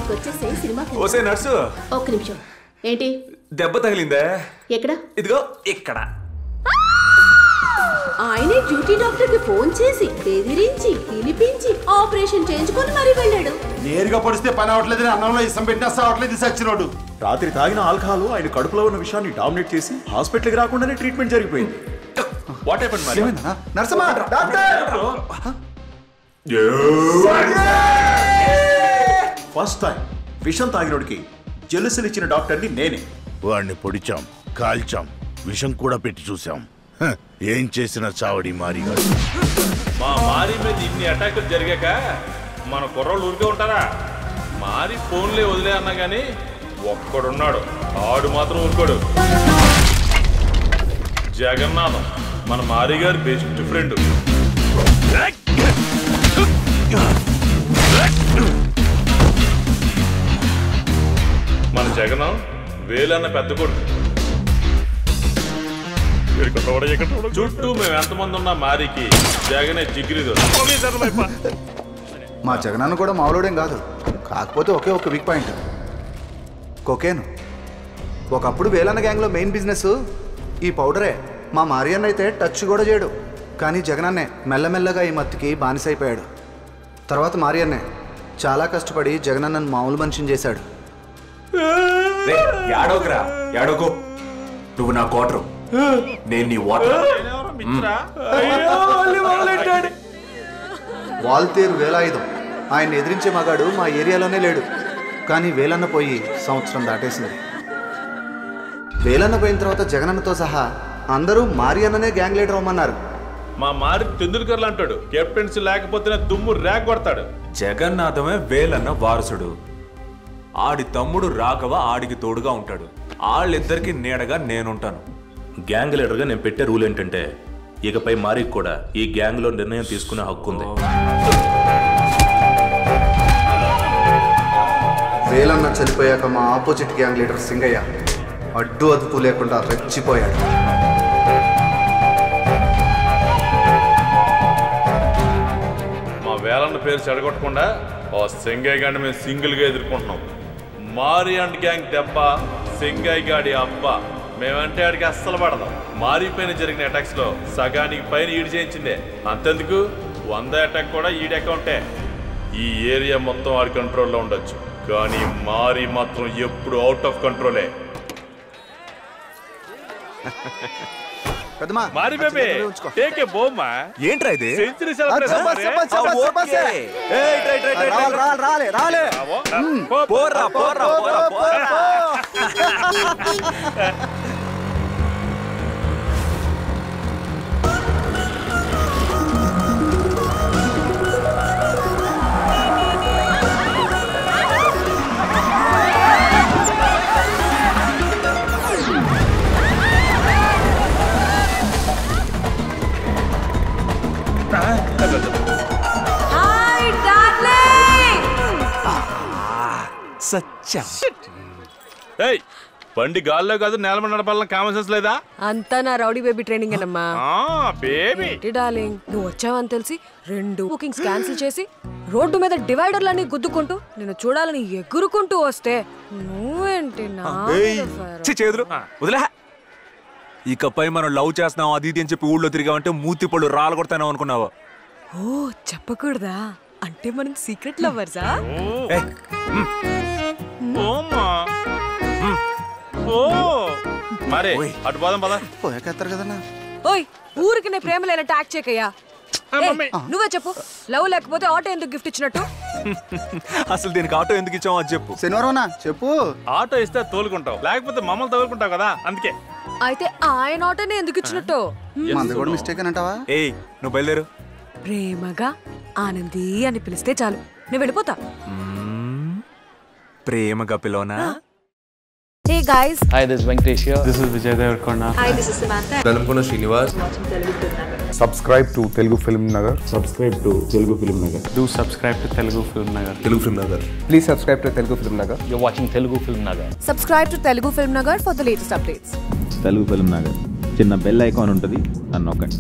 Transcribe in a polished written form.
వచ్చేసే సినిమా. ఓసే నర్సు, ఒక్క నిమిషం. ఏంటి? దెబ్బ తగిలిందే. ఎక్కడ? ఇదిగో ఇక్కడ. ఆయనే డ్యూటీ డాక్టర్ కి ఫోన్ చేసి బెదిరించి పిలిపించి ఆపరేషన్ చేయించుకొని మరీ వెళ్ళాడు. నేరుగా పొడిస్తే పని అవట్లేదు, అన్నంలో ఇష్టం పెట్టినా సావట్లేదు సచ్చినోడు. రాత్రి తాగిన ఆల్కహాల్ ఆయన కడుపులో ఉన్న విషయాన్ని డామినేట్ చేసి హాస్పిటల్కి రాకుండానే ట్రీట్మెంట్ జరిగిపోయింది. వాట్ హ్యాపెండ్ మరి? నర్సమ్మా, డాక్టర్! ఫస్ట్ టైం విషం తాగినోడికి జెలుసులు ఇచ్చిన డాక్టర్ని నేనే. వాడిని పొడిచాం, కాల్చాం, విషం కూడా పెట్టి చూసాం. ఏం చేసిన చావడి మారిగా. మా మారి మీద ఇన్ని అటాకులు జరిగాక మన కుర్రోళ్ళు ఊరికే ఉంటారా? మారి ఫోన్లే వదిలే అన్నా గానీ ఒక్కడున్నాడు, ఆడు మాత్రం ఊరుకోడు. జగన్నాథం, మన మారి గారి బెస్ట్ ఫ్రెండ్. మన జగనం వేలన్న పెద్ద కొడుకు. చుట్టూ మేము ఎంతమంది ఉన్నా మారికి జగనే జిగిరిదో. మా జగనన్న కూడా మామూలుడేం కాదు, కాకపోతే ఒకే ఒక వీక్ పాయింట్, కొకేను. ఒకప్పుడు వేలన్న గ్యాంగ్లో మెయిన్ బిజినెస్ ఈ పౌడరే. మా మారియన్న అయితే టచ్ కూడా చేయడు, కానీ జగనన్నే మెల్లమెల్లగా ఈ మత్తుకి బానిసైపోయాడు. తర్వాత మారియన్నే చాలా కష్టపడి జగనన్నను మామూలు మనిషిని చేశాడు. యాడోకరా, యాడోకో. నువ్వు నా కోటరు, నేను నీ వాటర్. వాల్తేరు వేలాయుధం. ఆయన ఎదిరించే మగాడు మా ఏరియాలోనే లేడు. కానీ వేలన్న పోయి సంవత్సరం దాటేసింది. వేలన్న పోయిన తర్వాత జగనన్నతో సహా అందరూ మారియన్ననే గ్యాంగ్ లీడర్ అవ్వమన్నారు. మా మారి తెందుల్కర్లు అంటాడు, కెప్టెన్సీ లేకపోతేనే దుమ్ము ర్యాక్ కొడతాడు. జగన్నాథమే వేలన్న వారసుడు. ఆడి తమ్ముడు రాఘవ ఆడికి తోడుగా ఉంటాడు. వాళ్ళిద్దరికి నీడగా నేనుంటాను. గ్యాంగ్ లీడర్గా నేను పెట్టే రూల్ ఏంటంటే, ఇకపై మారికి కూడా ఈ గ్యాంగ్లో నిర్ణయం తీసుకునే హక్కు ఉంది. వేలన్న చనిపోయాక మా ఆపోజిట్ గ్యాంగ్ లీడర్ సింగయ్య అడ్డు అదుపు లేకుండా రెచ్చిపోయాడు. మా వేలన్న పేరు చెడగొట్టకుండా ఆ సింగయ్య గాడిని మేము సింగిల్గా ఎదుర్కొంటున్నాం. మారి అండ్ గ్యాంగ్ దెబ్బ సింగయ్య గాడి అబ్బ. మేమంటే ఆడికి అస్సలు పడదాం. మారిపైన జరిగిన అటాక్స్ లో సగానికి పైన ఈడు చేయించిందే. అంతెందుకు 100 అటాక్ కూడా ఈడి అకౌంటే. ఈ ఏరియా మొత్తం ఆడి కంట్రోల్లో ఉండొచ్చు, కానీ మారి మాత్రం ఎప్పుడు అవుట్ ఆఫ్ కంట్రోలే. మారి బేబీ టేక్ ఏ బోమ్మా. ఏంట్రా ఇది? Century celebration. పోరా పోరా పోరా పోరా. బండి గాల్లో కాదు నేల మీద నడపాలని కామన్ సెన్స్ లేదా? అంతా నా రౌడీ బేబీ ట్రైనింగ్ అన్నమ్మా. బేబీ డార్లింగ్, నువ్వు వచ్చావని తెలిసి 2 బుకింగ్స్ క్యాన్సిల్ చేసి రోడ్డు మీద డివైడర్లన్నీ గుద్దుకుంటూ నేను చూడాలని ఎగురుకుంటూ వస్తే నువ్వేంటి చేదురు వదిలే. ఇకపై మనం లవ్ చేస్తున్నాం అది ఇది అని చెప్పి ఊళ్ళో తిరిగామంటే మూతి పళ్ళు రాళ్ళు కొడతాను అనుకున్నావా? ఓ చెప్పకూడదా? అంటే మనం సీక్రెట్ లవర్సా? మరే అటు పోదాం పద. పోయాకెత్తారు కదన్నా. ఓయ్ ఊరికి నే ప్రేమ లేనట్టు యాక్ట్ చేయకయ్యా. నువ్వే చెప్పు, లవ్ లేకపోతే ఆటో ఎందుకు గిఫ్ట్ ఇచ్చినట్టు? అసలు దీనికి ఆటో ఎందుకు ఇచ్చావు అది చెప్పు. శనివారం చెప్పు. ఆటో ఇస్తే తోలుకుంటావు, లేకపోతే మమ్మల్ని తోలుకుంటావు కదా, అందుకే. అయితే ఆయన ఆటోనే ఎందుకు ఇచ్చినట్టు? మంది కూడా మిస్టేక్ అంటావా? ఏయ్ నువ్వు బయలుదేరు. ప్రేమగా ఆనంది అని పిలిస్తే చాలు, నేను వెళ్ళిపోతా. ప్రేమగా పిలవనా? Hey guys. Hi, this is Venkatesh here. This is Vijay Devarkonda. Hi, this is Samantha. Dalamkona Srinivas. Subscribe to Telugu Film Nagar. Subscribe to Telugu Film Nagar. Do subscribe to Telugu Film Nagar. Telugu Film Nagar. Please subscribe to Telugu Film Nagar. You're watching Telugu Film Nagar. Subscribe to Telugu Film Nagar for the latest updates. Telugu Film Nagar. చిన్న bell icon ఉంటుంది, అన్నొక్కండి.